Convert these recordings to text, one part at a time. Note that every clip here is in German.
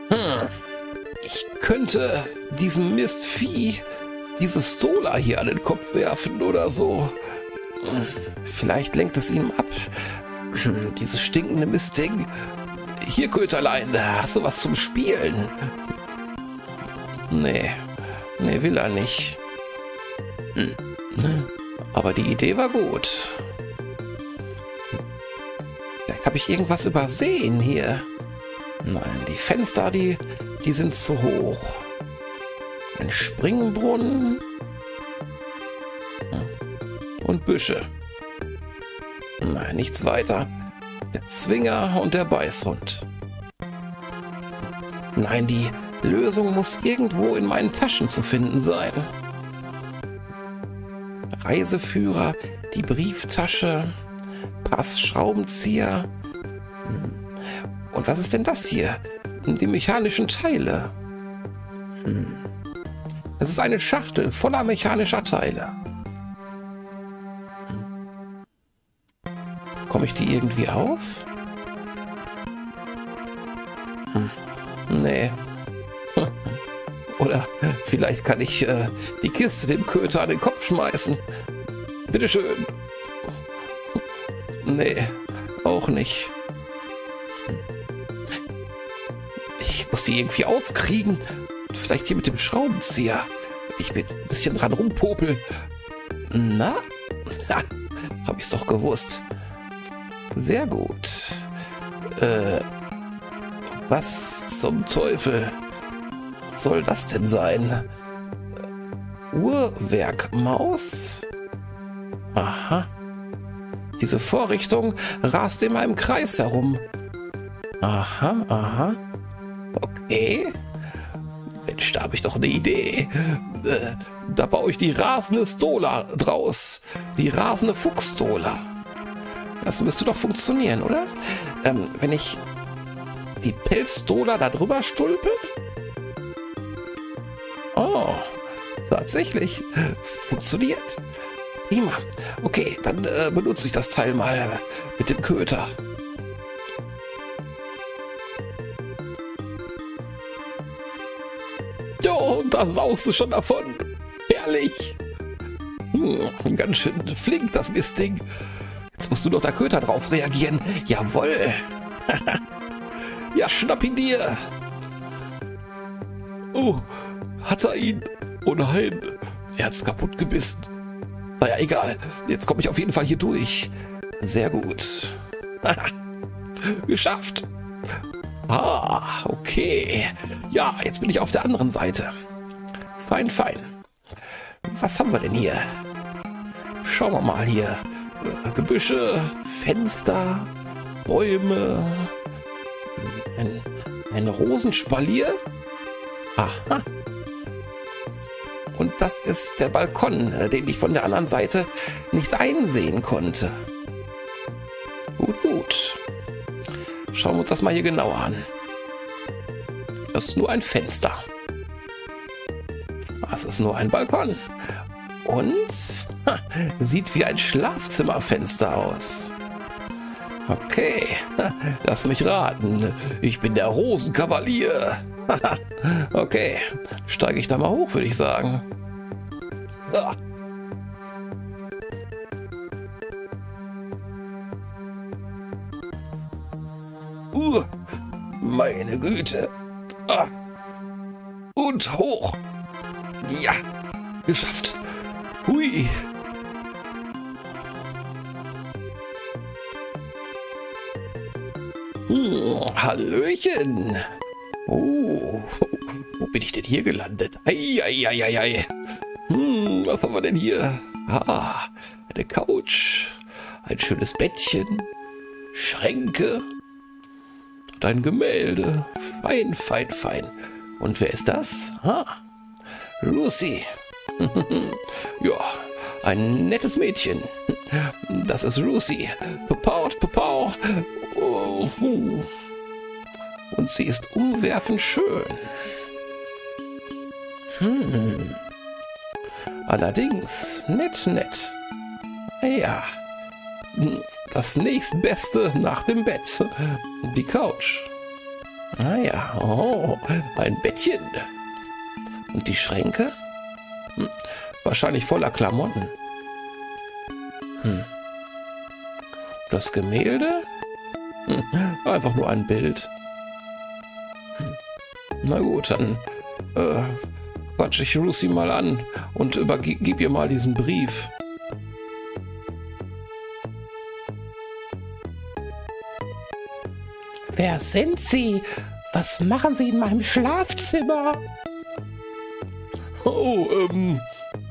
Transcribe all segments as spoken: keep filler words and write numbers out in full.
Hm. Ich könnte diesem Mistvieh dieses Stola hier an den Kopf werfen oder so. Vielleicht lenkt es ihm ab. Dieses stinkende Mistding. Hier, Köterlein, hast du was zum Spielen? Nee, nee, will er nicht. Hm. Aber die Idee war gut. Vielleicht habe ich irgendwas übersehen hier. Nein, die Fenster, die, die sind zu hoch. Ein Springbrunnen und Büsche. Nein, nichts weiter. Der Zwinger und der Beißhund. Nein, die Lösung muss irgendwo in meinen Taschen zu finden sein. Reiseführer, die Brieftasche, Pass, Schraubenzieher. Und was ist denn das hier? Die mechanischen Teile. Es ist eine Schachtel voller mechanischer Teile. Komme ich die irgendwie auf? Hm. Nee. Oder vielleicht kann ich äh, die Kiste dem Köter an den Kopf schmeißen. Bitteschön. Nee, auch nicht. Ich muss die irgendwie aufkriegen. Vielleicht hier mit dem Schraubenzieher. Ich bin ein bisschen dran rumpopel. Na? Ha, hab ich's doch gewusst. Sehr gut. Äh, was zum Teufel soll das denn sein? Uhrwerkmaus? Aha. Diese Vorrichtung rast immer im Kreis herum. Aha, aha. Okay. Mensch, da habe ich doch eine Idee. Äh, da baue ich die rasende Stola draus. Die rasende Fuchsstola. Das müsste doch funktionieren, oder? Ähm, wenn ich die Pelzstola da drüber stulpe? Oh, tatsächlich. Funktioniert. Prima. Okay, dann äh, benutze ich das Teil mal mit dem Köter. Jo, und da saust du schon davon. Herrlich. Hm, ganz schön flink, das Mistding. Jetzt musst du doch der Köter drauf reagieren. Jawohl. Ja, schnapp ihn dir. Oh, hat er ihn? Oh nein, er hat's kaputt gebissen. Naja, egal. Jetzt komme ich auf jeden Fall hier durch. Sehr gut. Geschafft. Ah, okay. Ja, jetzt bin ich auf der anderen Seite. Fein, fein. Was haben wir denn hier? Schauen wir mal hier. Gebüsche, Fenster, Bäume, ein, ein Rosenspalier. Aha. Und das ist der Balkon, den ich von der anderen Seite nicht einsehen konnte. Gut, gut. Schauen wir uns das mal hier genauer an. Das ist nur ein Fenster. Das ist nur ein Balkon. Und ha, sieht wie ein Schlafzimmerfenster aus. Okay, lass mich raten. Ich bin der Rosenkavalier. Okay, steige ich da mal hoch, würde ich sagen. Ah. Uh, meine Güte. Ah. Und hoch. Ja, geschafft. Hui. Hm, Hallöchen. Oh, wo bin ich denn hier gelandet? Eieieiei. Hm, was haben wir denn hier? Ah, eine Couch, ein schönes Bettchen, Schränke und ein Gemälde. Fein, fein, fein. Und wer ist das? Ah, Lucy. Ja, ein nettes Mädchen. Das ist Lucy. Papaut, papau. Oh, hu. Und sie ist umwerfend schön. Hm. Allerdings, nett, nett. Ja, das nächstbeste nach dem Bett. Die Couch. Ah ja, oh, ein Bettchen. Und die Schränke? Hm, wahrscheinlich voller Klamotten. Hm. Das Gemälde? Hm, einfach nur ein Bild. Hm. Na gut, dann äh, quatsche ich Lucy mal an und übergib ihr mal diesen Brief. Wer sind Sie? Was machen Sie in meinem Schlafzimmer? Oh, ähm...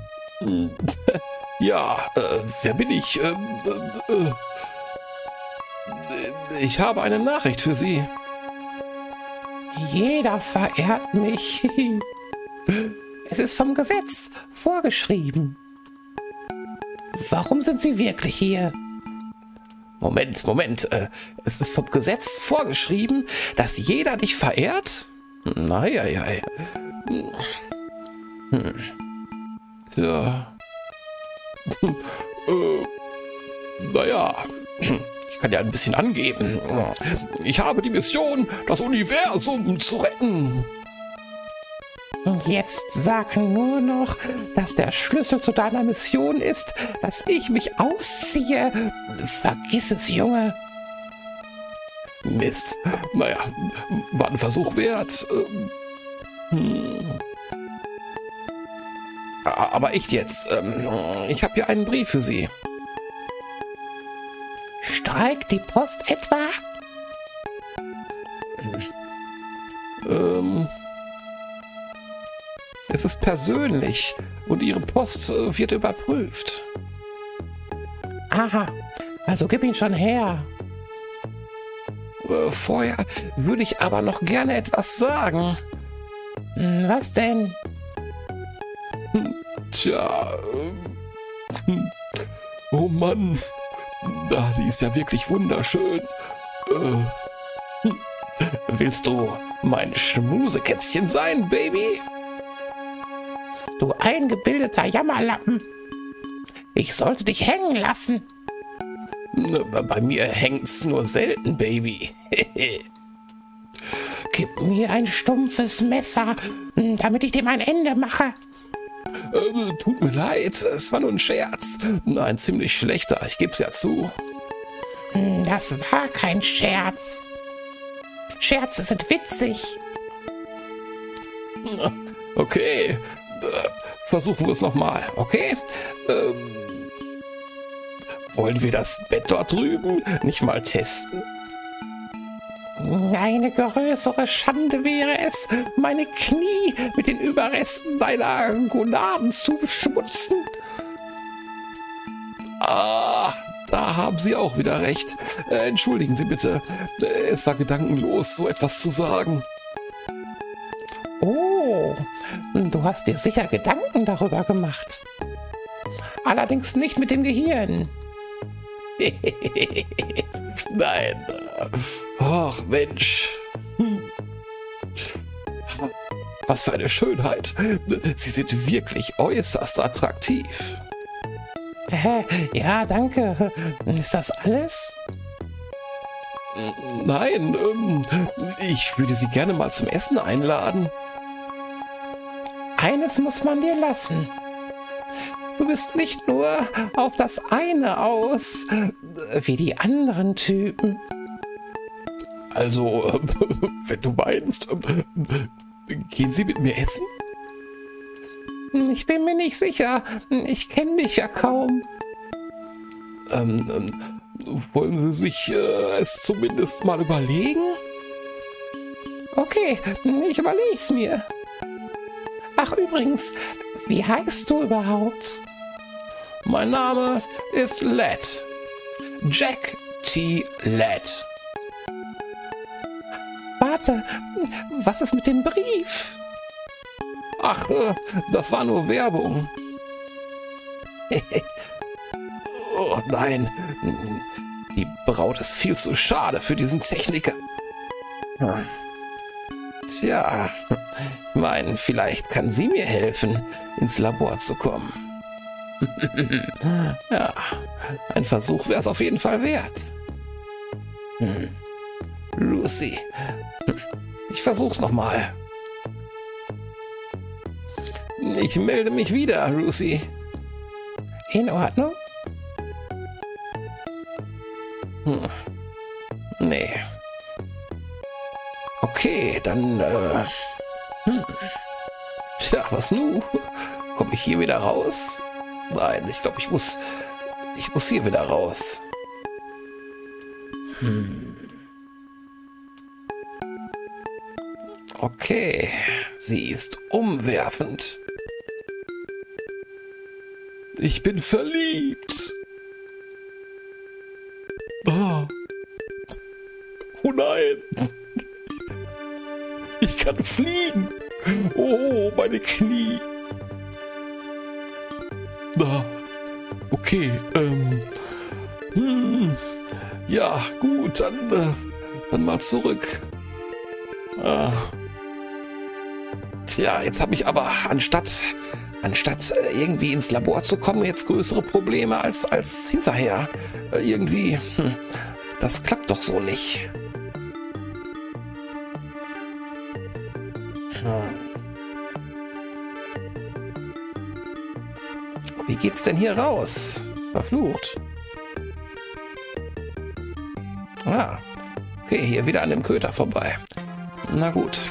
Ja, äh, wer bin ich? Ähm, äh, äh, ich habe eine Nachricht für Sie. Jeder verehrt mich. Es ist vom Gesetz vorgeschrieben. Warum sind Sie wirklich hier? Moment, Moment. Äh, es ist vom Gesetz vorgeschrieben, dass jeder dich verehrt? Naja, ja, ja. Hm. Tja. äh, naja. Ich kann ja ein bisschen angeben. Ich habe die Mission, das Universum zu retten. Jetzt sag nur noch, dass der Schlüssel zu deiner Mission ist, dass ich mich ausziehe. Vergiss es, Junge. Mist. Naja, war ein Versuch wert. Hm. Aber echt jetzt. Ich habe hier einen Brief für Sie. Streikt die Post etwa? Ähm... Es ist persönlich und Ihre Post äh, wird überprüft. Aha, also gib ihn schon her. Äh, vorher würde ich aber noch gerne etwas sagen. Hm, was denn? Hm, tja, äh, hm, oh Mann, ah, die ist ja wirklich wunderschön. Äh, hm, willst du mein Schmusekätzchen sein, Baby? Du eingebildeter Jammerlappen. Ich sollte dich hängen lassen. Bei mir hängt's nur selten, Baby. Gib mir ein stumpfes Messer, damit ich dem ein Ende mache. Äh, tut mir leid, es war nur ein Scherz. Ein ziemlich schlechter, ich geb's ja zu. Das war kein Scherz. Scherze sind witzig. Okay. Versuchen wir es nochmal, okay? Ähm, wollen wir das Bett dort drüben nicht mal testen? Eine größere Schande wäre es, meine Knie mit den Überresten deiner Gonaden zu beschmutzen. Ah, da haben Sie auch wieder recht. Äh, entschuldigen Sie bitte. Äh, es war gedankenlos, so etwas zu sagen. Oh, du hast dir sicher Gedanken darüber gemacht. Allerdings nicht mit dem Gehirn. Nein. Ach, Mensch. Was für eine Schönheit. Sie sind wirklich äußerst attraktiv. Äh, ja, danke. Ist das alles? Nein, ähm, ich würde Sie gerne mal zum Essen einladen. Eines muss man dir lassen. Du bist nicht nur auf das eine aus, wie die anderen Typen. Also, wenn du meinst, gehen Sie mit mir essen? Ich bin mir nicht sicher. Ich kenne dich ja kaum. Ähm, ähm, wollen Sie sich äh, es zumindest mal überlegen? Okay, ich überleg's mir. Ach übrigens, wie heißt du überhaupt? Mein Name ist Led. Jack T. Led. Warte, was ist mit dem Brief? Ach, äh, das war nur Werbung. Oh nein, die Braut ist viel zu schade für diesen Techniker. Tja, ich meine, vielleicht kann sie mir helfen, ins Labor zu kommen. Ja, ein Versuch wäre es auf jeden Fall wert. Hm. Lucy, ich versuch's nochmal. Ich melde mich wieder, Lucy. In Ordnung? Hm. Nee. Okay, dann, äh... Hm. Tja, was nun? Komme ich hier wieder raus? Nein, ich glaube, ich muss... Ich muss hier wieder raus. Hm. Okay, sie ist umwerfend. Ich bin verliebt. Ah. Oh nein. Ich kann fliegen. Oh, meine Knie. Ah. Okay, ähm. Hm. Ja, gut, dann, äh, dann mal zurück. Ah. Tja, jetzt habe ich aber anstatt, anstatt äh, irgendwie ins Labor zu kommen, jetzt größere Probleme als, als hinterher. Äh, irgendwie, hm, das klappt doch so nicht. Hm. Wie geht's denn hier raus? Verflucht. Ah, okay, hier wieder an dem Köter vorbei. Na gut.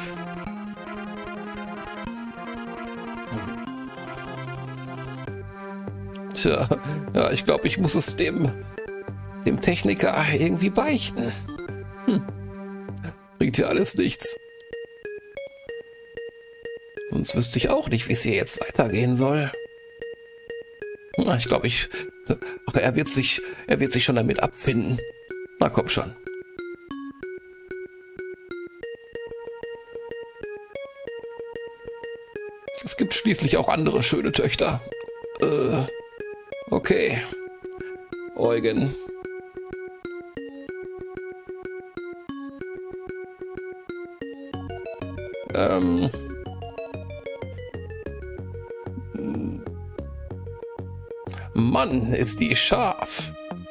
Tja, ja, ich glaube, ich muss es dem, dem Techniker irgendwie beichten. Hm. Bringt hier alles nichts. Sonst wüsste ich auch nicht, wie es hier jetzt weitergehen soll. Na, ich glaube, ich... Ach, er wird sich, er wird sich schon damit abfinden. Na komm schon. Es gibt schließlich auch andere schöne Töchter. Äh, okay. Eugen. Ähm... Mann, ist die scharf.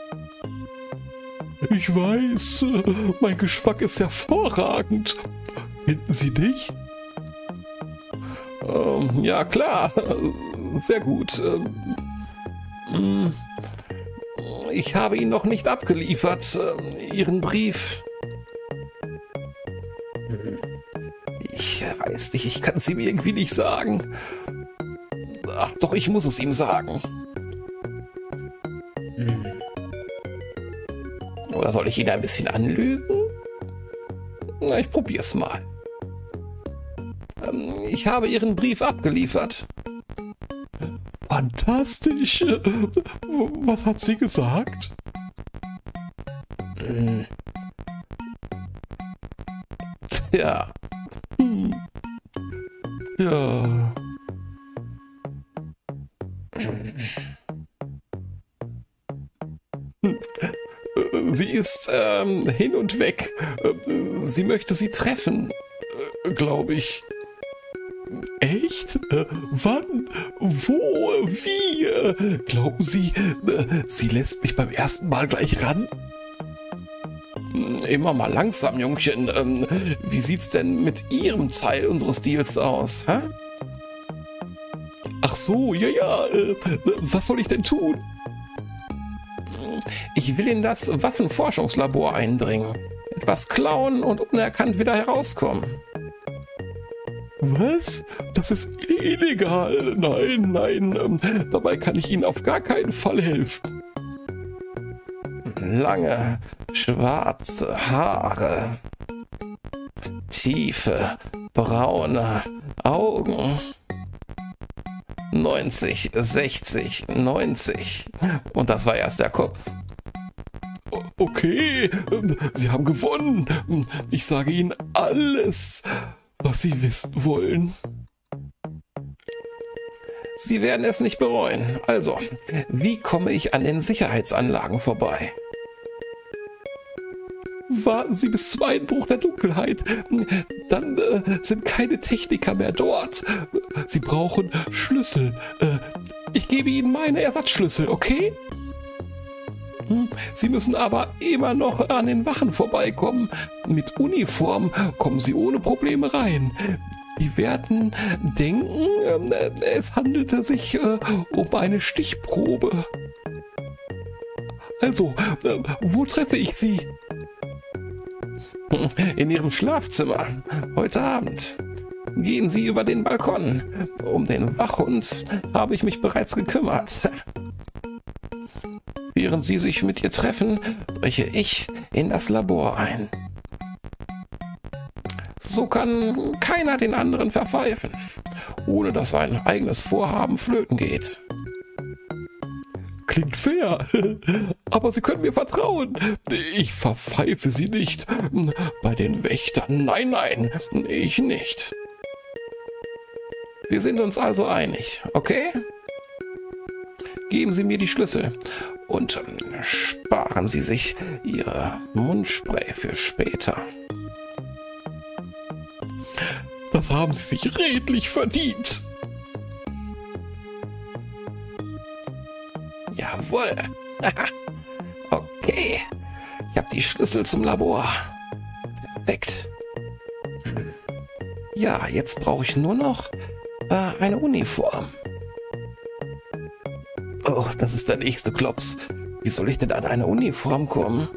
Ich weiß, mein Geschmack ist hervorragend. Finden Sie nicht? Ähm, ja, klar. Sehr gut. Ähm, ich habe ihn noch nicht abgeliefert, äh, Ihren Brief. Ich weiß nicht, ich kann es ihm irgendwie nicht sagen. Ach doch, ich muss es ihm sagen. Oder soll ich ihn ein bisschen anlügen? Na, ich probier's mal. Ähm, ich habe Ihren Brief abgeliefert. Fantastisch. Was hat sie gesagt? Hm. Tja. Hm. Ja. Sie ist ähm, hin und weg. Sie möchte sie treffen, äh, glaube ich. Echt? Äh, wann? Wo? Wie? Äh, glauben Sie, äh, sie lässt mich beim ersten Mal gleich ran? Immer mal langsam, Jungchen. Ähm, wie sieht's denn mit Ihrem Teil unseres Deals aus? Hä? Ach so, ja, ja. Äh, was soll ich denn tun? Ich will in das Waffenforschungslabor eindringen. Etwas klauen und unerkannt wieder herauskommen. Was? Das ist illegal. Nein, nein. Ähm, dabei kann ich Ihnen auf gar keinen Fall helfen. Lange, schwarze Haare. Tiefe, braune Augen. neunzig, sechzig, neunzig. Und das war erst der Kopf. Okay, Sie haben gewonnen. Ich sage Ihnen alles, was Sie wissen wollen. Sie werden es nicht bereuen. Also, wie komme ich an den Sicherheitsanlagen vorbei? Warten Sie bis zum Einbruch der Dunkelheit. Dann äh, sind keine Techniker mehr dort. Sie brauchen Schlüssel. Äh, ich gebe Ihnen meine Ersatzschlüssel, okay? Hm, Sie müssen aber immer noch an den Wachen vorbeikommen. Mit Uniform kommen Sie ohne Probleme rein. Die werden denken, äh, es handelte sich äh, um eine Stichprobe. Also, äh, wo treffe ich Sie? In Ihrem Schlafzimmer. Heute Abend. Gehen Sie über den Balkon. Um den Wachhund habe ich mich bereits gekümmert. Während Sie sich mit ihr treffen, breche ich in das Labor ein. So kann keiner den anderen verpfeifen, ohne dass sein eigenes Vorhaben flöten geht. Klingt fair, aber Sie können mir vertrauen. Ich verpfeife Sie nicht. Bei den Wächtern, nein, nein, ich nicht. Wir sind uns also einig, okay? Geben Sie mir die Schlüssel und sparen Sie sich Ihr Mundspray für später. Das haben Sie sich redlich verdient. Jawohl. Okay. Ich habe die Schlüssel zum Labor. Perfekt. Ja, jetzt brauche ich nur noch äh, eine Uniform. Oh, das ist der nächste Klops. Wie soll ich denn an eine Uniform kommen?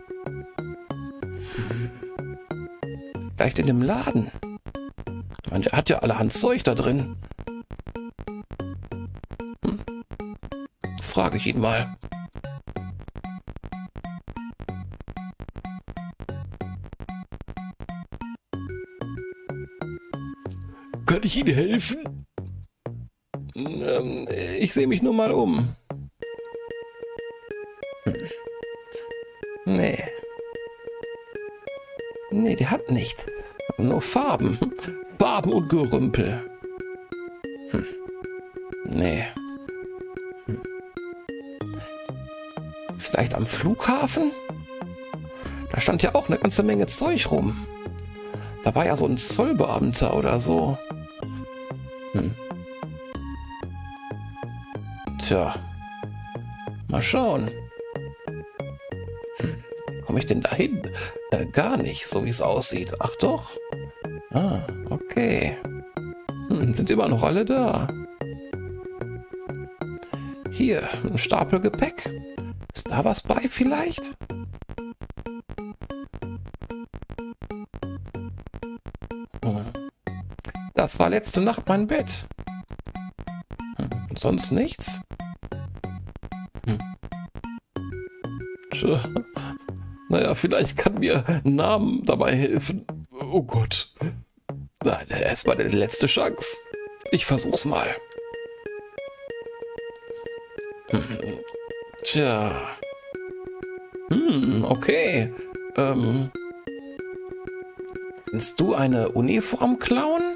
Hm. Vielleicht in dem Laden. Ich meine, der hat ja allerhand Zeug da drin. Hm. Frage ich ihn mal. Kann ich Ihnen helfen? Ähm, ich sehe mich nur mal um. Hm. Nee. Nee, der hat nicht. Nur Farben. Farben und Gerümpel. Hm. Nee. Hm. Vielleicht am Flughafen? Da stand ja auch eine ganze Menge Zeug rum. Da war ja so ein Zollbeamter oder so. Hm. Tja. Mal schauen. Hm. Komme ich denn dahin? Äh, gar nicht, so wie es aussieht. Ach doch. Ah, okay. Hm, sind immer noch alle da. Hier, ein Stapel Gepäck. Ist da was bei vielleicht? Hm. Das war letzte Nacht mein Bett. Hm. Sonst nichts? Hm. Tja. Naja, vielleicht kann mir Namen dabei helfen. Oh Gott. Nein, erstmal die letzte Chance. Ich versuch's mal. Hm. Tja. Hm, okay. Ähm. Kannst du eine Uniform klauen?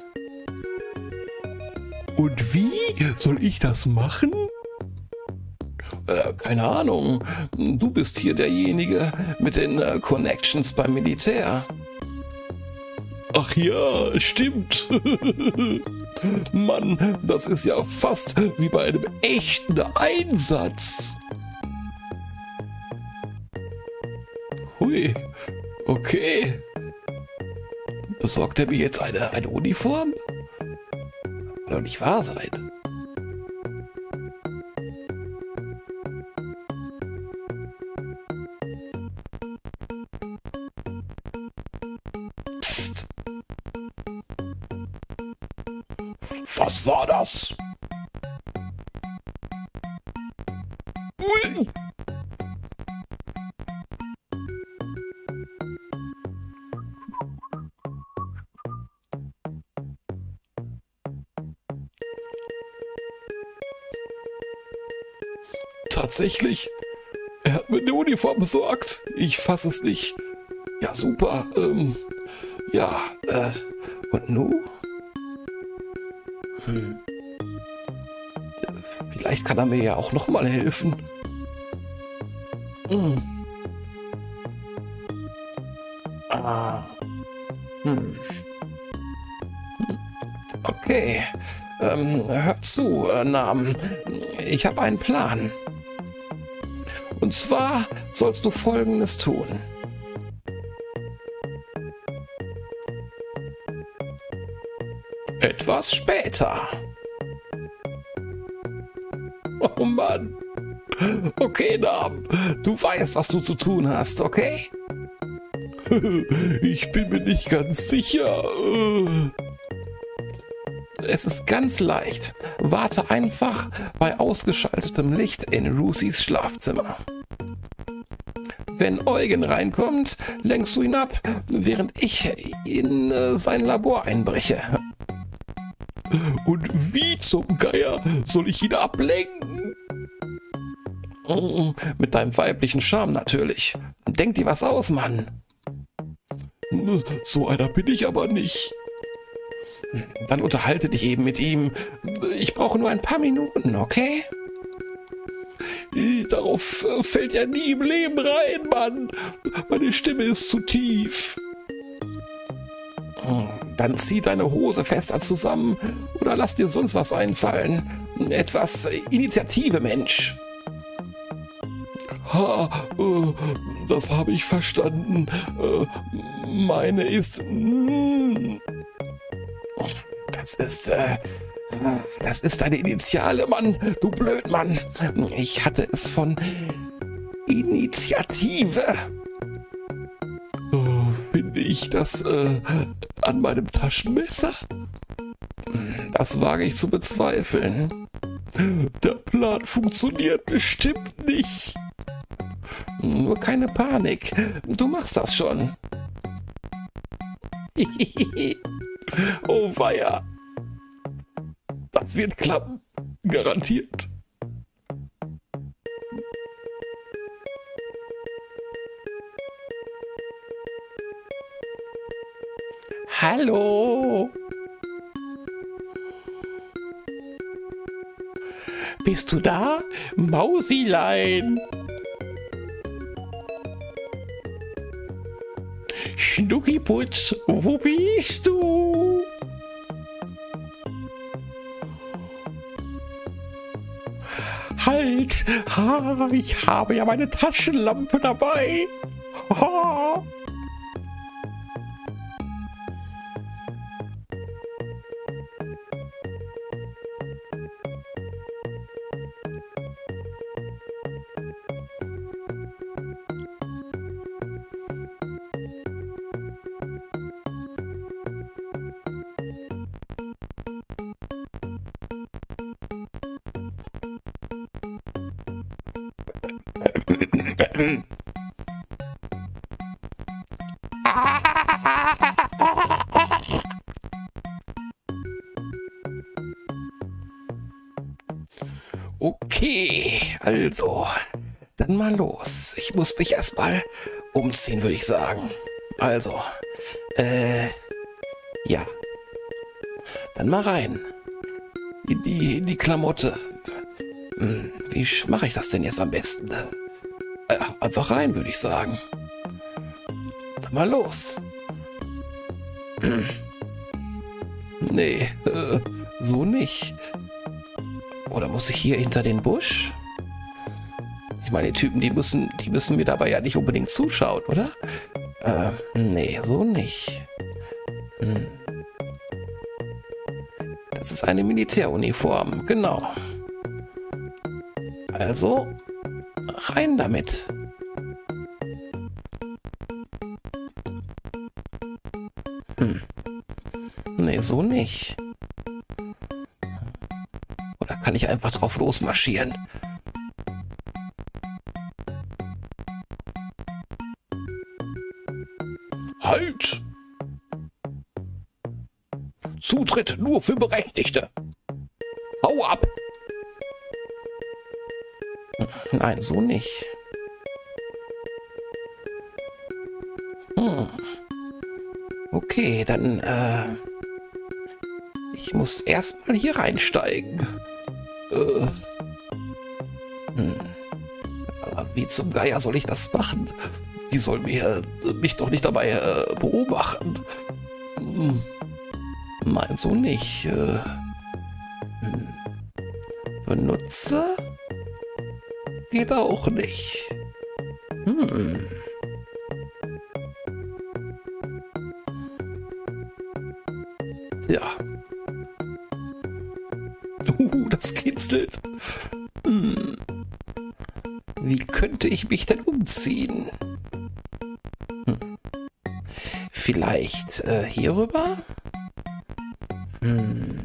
Und wie soll ich das machen? Äh, keine Ahnung. Du bist hier derjenige mit den äh, Connections beim Militär. Ach ja, stimmt. Mann, das ist ja fast wie bei einem echten Einsatz. Hui, okay. Besorgt er mir jetzt eine, eine Uniform? Kann doch nicht wahr sein. Psst. Was war das? Ui. Tatsächlich, er hat mir eine Uniform besorgt. Ich fasse es nicht. Ja, super. Ähm, ja, äh, und nu? Hm. Vielleicht kann er mir ja auch noch mal helfen. Hm. Ah. Hm. Okay. Ähm, hört zu, äh, Namen. Ich habe einen Plan. Und zwar sollst du Folgendes tun. Etwas später. Oh Mann. Okay, Nam. Du weißt, was du zu tun hast, okay? Ich bin mir nicht ganz sicher. Es ist ganz leicht. Warte einfach bei ausgeschaltetem Licht in Lucys Schlafzimmer. Wenn Eugen reinkommt, lenkst du ihn ab, während ich in äh, sein Labor einbreche. Und wie zum Geier soll ich ihn ablenken? Mit deinem weiblichen Charme natürlich. Denk dir was aus, Mann. So einer bin ich aber nicht. Dann unterhalte dich eben mit ihm. Ich brauche nur ein paar Minuten, okay? Darauf fällt er nie im Leben rein, Mann. Meine Stimme ist zu tief. Dann zieh deine Hose fester zusammen oder lass dir sonst was einfallen. Etwas Initiative, Mensch. Ha, äh, das habe ich verstanden. Äh, meine ist... Mm, das ist... Äh, das ist deine Initiale, Mann. Du Blödmann. Ich hatte es von Initiative. Oh, finde ich das äh, an meinem Taschenmesser? Das wage ich zu bezweifeln. Der Plan funktioniert bestimmt nicht. Nur keine Panik. Du machst das schon. Oh weia. Das wird klappen. Garantiert. Hallo? Bist du da, Mausilein? Schnuckiputz, wo bist du? Halt! Ha, ich habe ja meine Taschenlampe dabei. Ha. Okay, also, dann mal los. Ich muss mich erstmal umziehen, würde ich sagen. Also, äh, ja. Dann mal rein. In die, in die Klamotte. Hm, wie mache ich das denn jetzt am besten? Äh, einfach rein, würde ich sagen. Dann mal los. Hm. Nee, äh, so nicht. Oder muss ich hier hinter den Busch? Ich meine, die Typen, die müssen, die müssen mir dabei ja nicht unbedingt zuschauen, oder? Äh, nee, so nicht. Hm. Das ist eine Militäruniform, genau. Also, rein damit. Hm. Nee, so nicht. Oder kann ich einfach drauf losmarschieren? Halt! Zutritt nur für Berechtigte. Hau ab! Nein, so nicht. Hm. Okay, dann, äh... ich muss erstmal hier reinsteigen. Äh. Hm. Aber wie zum Geier soll ich das machen? Die soll mir, mich doch nicht dabei äh, beobachten. Hm. Nein, so nicht. Äh. Hm. Benutze? Geht auch nicht. Hm. Ja. Uh, das kitzelt. Hm. Wie könnte ich mich denn umziehen? Hm. Vielleicht äh, hier rüber? Hm.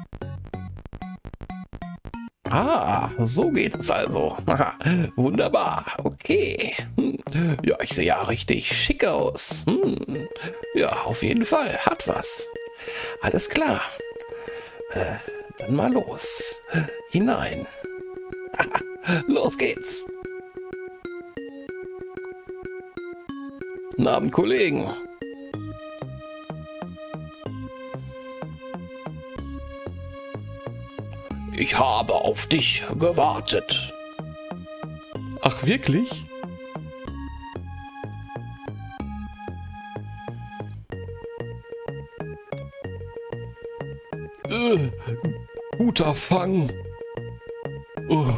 Ah, so geht es also. Wunderbar, okay. Hm. Ja, ich sehe ja richtig schick aus. Hm. Ja, auf jeden Fall, hat was. Alles klar. Äh, dann mal los. Hinein. Los geht's. Guten Abend, Kollegen. Ich habe auf dich gewartet. Ach, wirklich? Äh, guter Fang. Oh.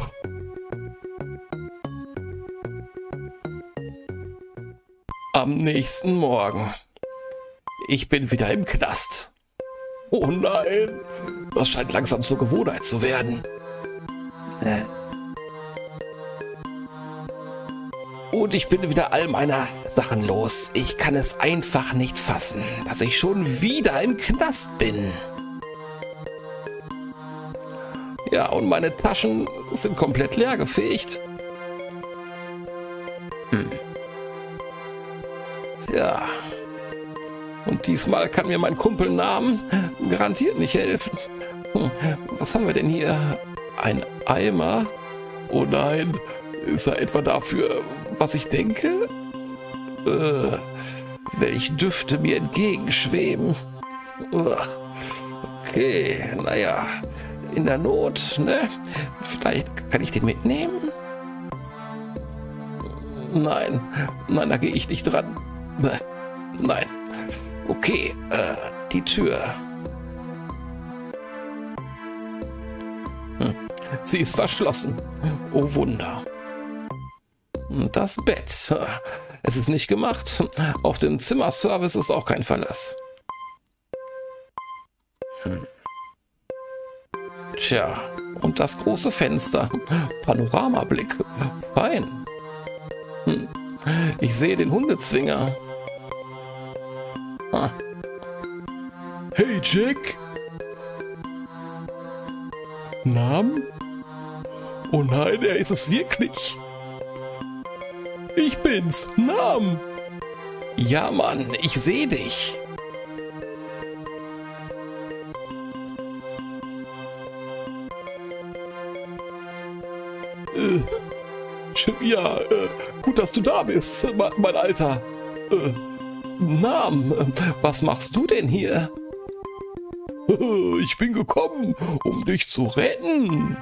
Am nächsten Morgen. Ich bin wieder im Knast. Oh nein, das scheint langsam zur Gewohnheit zu werden. Äh. Und ich bin wieder all meiner Sachen los. Ich kann es einfach nicht fassen, dass ich schon wieder im Knast bin. Ja, und meine Taschen sind komplett leer gefegt. Hm. Tja. Und diesmal kann mir mein Kumpel Namen garantiert nicht helfen. Hm. Was haben wir denn hier? Ein Eimer? Oh nein, ist er etwa dafür, was ich denke? Äh, welche Düfte mir entgegenschweben? Uh, okay, naja, in der Not, ne? Vielleicht kann ich den mitnehmen? Nein, nein, da gehe ich nicht dran. Nein. Okay, äh, die Tür. Hm. Sie ist verschlossen. Oh Wunder. Das Bett. Es ist nicht gemacht. Auf den Zimmerservice ist auch kein Verlass. Hm. Tja, und das große Fenster. Panoramablick. Fein. Hm. Ich sehe den Hundezwinger. Ah. Hey Jack. Namen? Oh nein, er ist es wirklich. Ich bin's, Namen. Ja, Mann, ich sehe dich. Äh, ja, äh, gut, dass du da bist, mein, mein Alter. Äh, Namen, was machst du denn hier? Ich bin gekommen, um dich zu retten.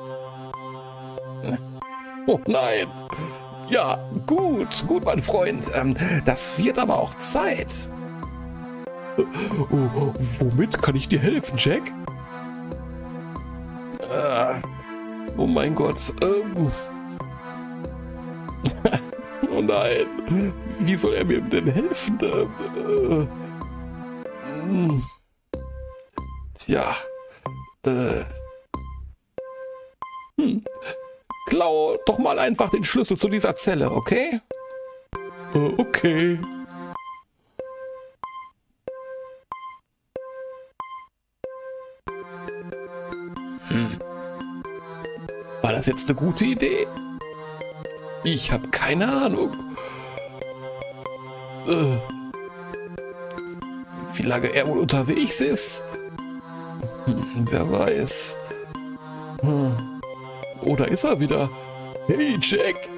Oh nein. Ja, gut, gut, mein Freund. Das wird aber auch Zeit. Oh, womit kann ich dir helfen, Jack? Äh, oh mein Gott. Ähm. Oh nein. Wie soll er mir denn helfen? Äh, äh. Tja. Äh. Hm. Klau doch mal einfach den Schlüssel zu dieser Zelle, okay? Äh, okay. Hm. War das jetzt eine gute Idee? Ich habe keine Ahnung. Äh. Wie lange er wohl unterwegs ist? Hm, wer weiß. Hm. Oder ist er wieder? Hey, Jack!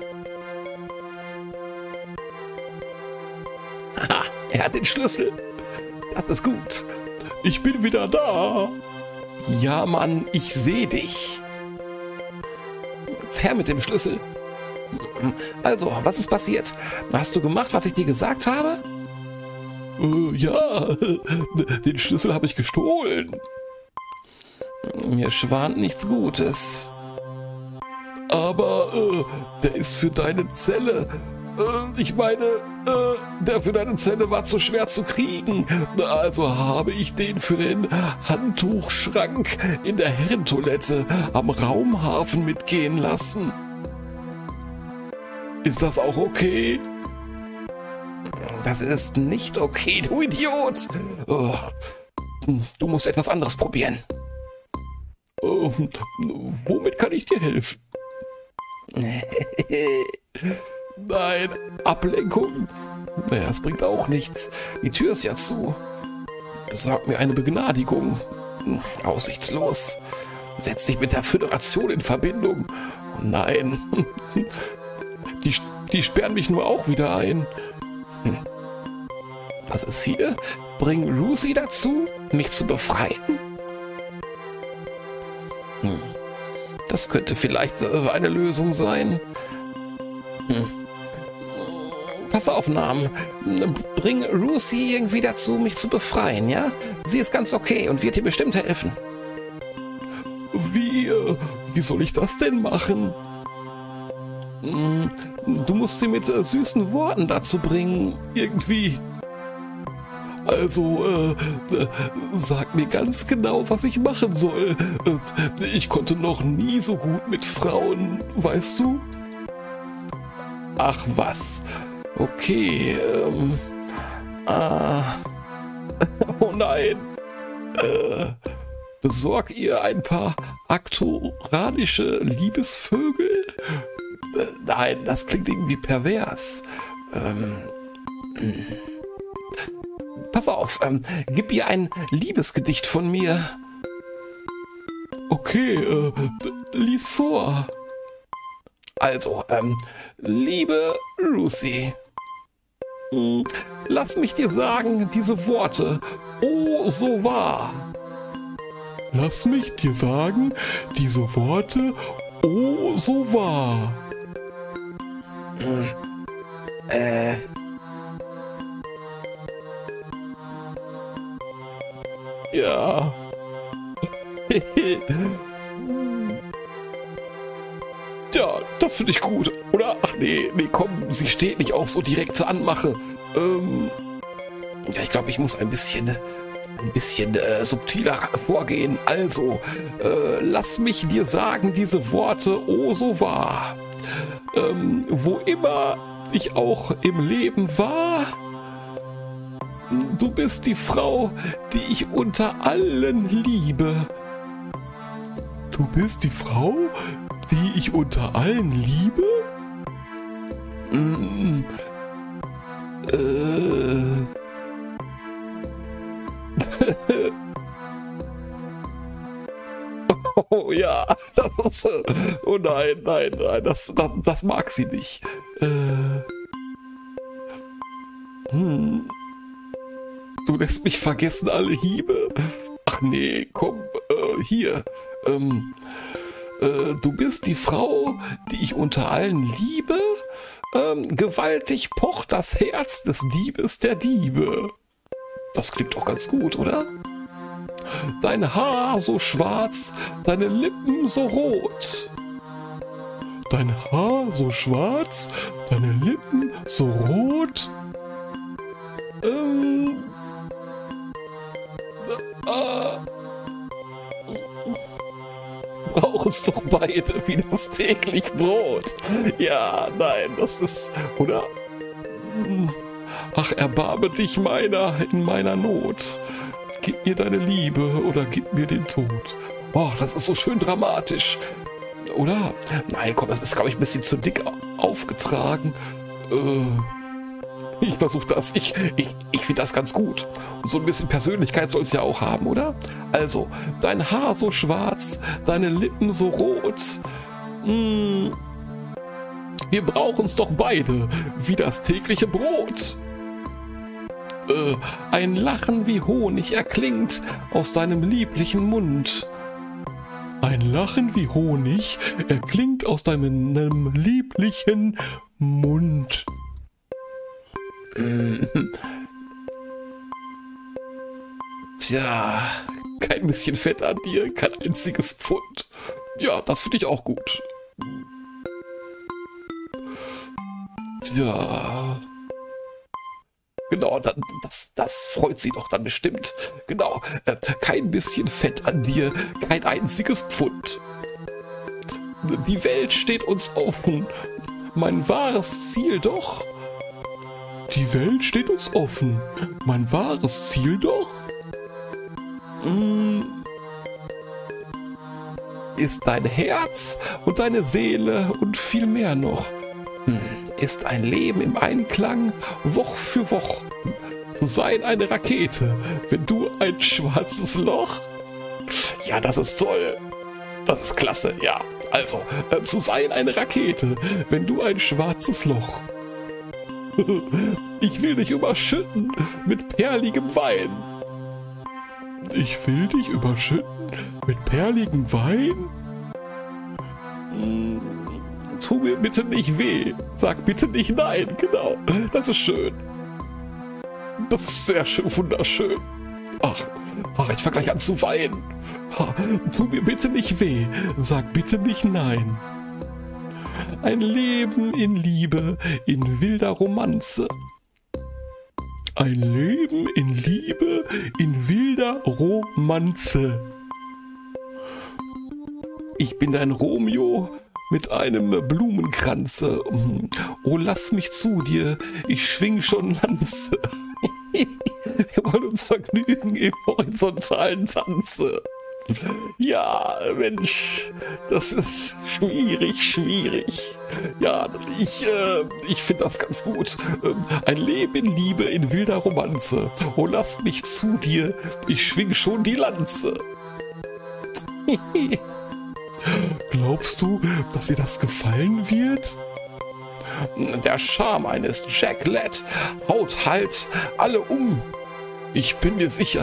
Haha, er hat den Schlüssel. Das ist gut. Ich bin wieder da. Ja, Mann, ich sehe dich. Jetzt her mit dem Schlüssel. Also, was ist passiert? Hast du gemacht, was ich dir gesagt habe? Äh, ja, den Schlüssel habe ich gestohlen. Mir schwant nichts Gutes. Aber äh, der ist für deine Zelle. Äh, ich meine, äh, der für deine Zelle war zu schwer zu kriegen. Also habe ich den für den Handtuchschrank in der Herrentoilette am Raumhafen mitgehen lassen. Ist das auch okay? Das ist nicht okay, du Idiot. Oh, du musst etwas anderes probieren. Oh, womit kann ich dir helfen? Nein, Ablenkung. Naja, es bringt auch nichts. Die Tür ist ja zu. Besorg mir eine Begnadigung. Aussichtslos. Setz dich mit der Föderation in Verbindung. Oh nein. Die, die sperren mich nur auch wieder ein. Hm. Was ist hier? Bring Lucy dazu, mich zu befreien? Hm. Das könnte vielleicht eine Lösung sein. Hm. Pass auf, Namen. Bring Lucy irgendwie dazu, mich zu befreien, ja? Sie ist ganz okay und wird dir bestimmt helfen. Wie, wie soll ich das denn machen? Du musst sie mit äh, süßen Worten dazu bringen, irgendwie. Also, äh, äh, sag mir ganz genau, was ich machen soll. Äh, ich konnte noch nie so gut mit Frauen, weißt du? Ach was. Okay, ähm. Ah. Oh nein. Äh, besorg ihr ein paar aktoranische Liebesvögel? Äh, nein, das klingt irgendwie pervers. Ähm. Mh. Pass auf, ähm, gib ihr ein Liebesgedicht von mir. Okay, äh, lies vor. Also, ähm, liebe Lucy, mh, lass mich dir sagen diese Worte, oh so wahr. Lass mich dir sagen diese Worte, oh so wahr. Äh... Ja. Ja, das finde ich gut. Oder? Ach nee, nee, komm, sie steht nicht auf so direkt zur Anmache. Ähm, ja, ich glaube, ich muss ein bisschen, ein bisschen äh, subtiler vorgehen. Also, äh, lass mich dir sagen diese Worte, oh so wahr. Ähm, wo immer ich auch im Leben war, du bist die Frau, die ich unter allen liebe. Du bist die Frau, die ich unter allen liebe? Mm, äh. Oh ja, das ist, oh nein, nein, nein, das, das, das mag sie nicht. Äh. Hm. Du lässt mich vergessen alle Hiebe. Ach nee, komm, äh, hier. Ähm, äh, du bist die Frau, die ich unter allen liebe. Ähm, gewaltig pocht das Herz des Diebes der Diebe. Das klingt doch ganz gut, oder? Dein Haar so schwarz, deine Lippen so rot. Dein Haar so schwarz, deine Lippen so rot. Ähm... Ah. Brauchen es doch beide wie das täglich Brot. Ja, nein, das ist, oder? Ach, erbarme dich meiner in meiner Not. Gib mir deine Liebe oder gib mir den Tod. Oh, das ist so schön dramatisch. Oder? Nein, komm, das ist, glaube ich, ein bisschen zu dick aufgetragen. Äh... Ich versuche das. Ich, ich, ich finde das ganz gut. Und so ein bisschen Persönlichkeit soll es ja auch haben, oder? Also, dein Haar so schwarz, deine Lippen so rot. Hm, wir brauchen es doch beide, wie das tägliche Brot. Äh, ein Lachen wie Honig erklingt aus deinem lieblichen Mund. Ein Lachen wie Honig erklingt aus deinem lieblichen Mund. Tja, kein bisschen Fett an dir, kein einziges Pfund. Ja, das finde ich auch gut. Ja. Genau, das, das, das freut sie doch dann bestimmt. Genau, äh, kein bisschen Fett an dir, kein einziges Pfund. Die Welt steht uns offen. Mein wahres Ziel doch. Die Welt steht uns offen. Mein wahres Ziel doch. Mm. Ist dein Herz und deine Seele und viel mehr noch. Hm. Ist ein Leben im Einklang, Woch für Woch. So sein eine Rakete, wenn du ein schwarzes Loch. Ja, das ist toll. Das ist klasse, ja. Also, äh, zu sein eine Rakete, wenn du ein schwarzes Loch. Ich will dich überschütten mit perligem Wein. Ich will dich überschütten mit perligem Wein? Hm, tu mir bitte nicht weh. Sag bitte nicht nein. Genau, das ist schön. Das ist sehr schön, wunderschön. Ach, ach ich fange gleich an zu weinen. Tu mir bitte nicht weh. Sag bitte nicht nein. Ein Leben in Liebe, in wilder Romanze. Ein Leben in Liebe, in wilder Romanze. Ich bin dein Romeo mit einem Blumenkranze. Oh, lass mich zu dir, ich schwing schon Lanze. Wir wollen uns vergnügen im horizontalen Tanze. Ja, Mensch, das ist schwierig, schwierig. Ja, ich, äh, ich finde das ganz gut. Ein Leben in Liebe, in wilder Romanze. Oh, lass mich zu dir, ich schwing schon die Lanze. Glaubst du, dass dir das gefallen wird? Der Charme eines Jack Lett haut halt alle um. Ich bin mir sicher.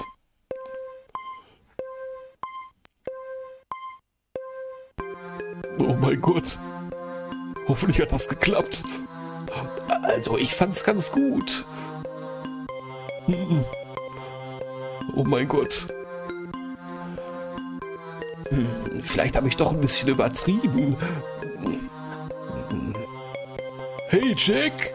Oh mein Gott. Hoffentlich hat das geklappt. Also, ich fand's ganz gut. Oh mein Gott. Hm, vielleicht habe ich doch ein bisschen übertrieben. Hey, Jack!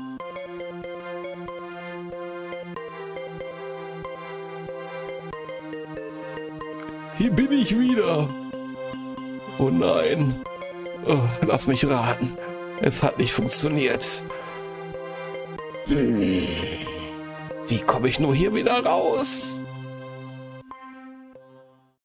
Hier bin ich wieder. Oh nein. Oh, lass mich raten. Es hat nicht funktioniert. Hm. Wie komme ich nur hier wieder raus?